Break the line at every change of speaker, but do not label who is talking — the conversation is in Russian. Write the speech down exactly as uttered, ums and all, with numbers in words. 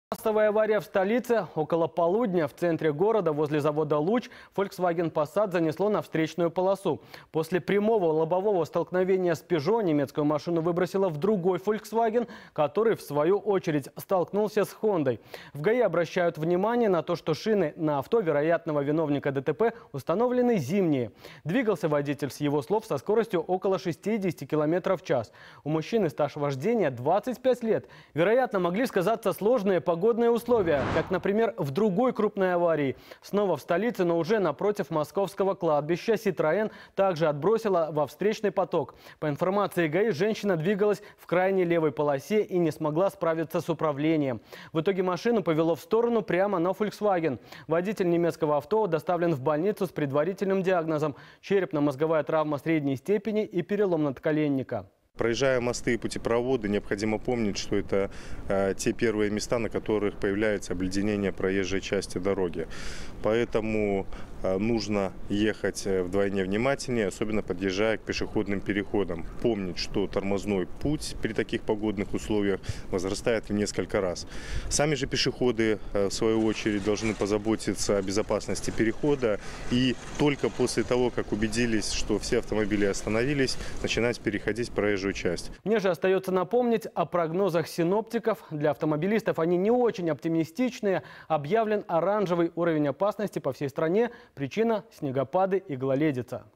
Массовая авария в столице. Около полудня в центре города возле завода «Луч» Volkswagen Passat занесло на встречную полосу. После прямого лобового столкновения с Peugeot немецкую машину выбросило в другой Volkswagen, который в свою очередь столкнулся с Хондой. В ГАИ обращают внимание на то, что шины на авто вероятного виновника ДТП установлены зимние. Двигался водитель, с его слов, со скоростью около шестидесяти километров в час. У мужчины стаж вождения двадцать пять лет. Вероятно, могли сказаться сложные погодные Погодные условия, как, например, в другой крупной аварии. Снова в столице, но уже напротив московского кладбища Citroën также отбросила во встречный поток. По информации ГАИ, женщина двигалась в крайней левой полосе и не смогла справиться с управлением. В итоге машину повело в сторону прямо на Volkswagen. Водитель немецкого авто доставлен в больницу с предварительным диагнозом – черепно-мозговая травма средней степени и перелом надколенника.
Проезжая мосты и путепроводы, необходимо помнить, что это э, те первые места, на которых появляется обледенение проезжей части дороги. Поэтому э, нужно ехать вдвойне внимательнее, особенно подъезжая к пешеходным переходам. Помнить, что тормозной путь при таких погодных условиях возрастает в несколько раз. Сами же пешеходы, э, в свою очередь, должны позаботиться о безопасности перехода и только после того, как убедились, что все автомобили остановились, начинать переходить проезжую часть.
Мне же остается напомнить о прогнозах синоптиков. Для автомобилистов они не очень оптимистичные. Объявлен оранжевый уровень опасности по всей стране. Причина – снегопады и гололедица.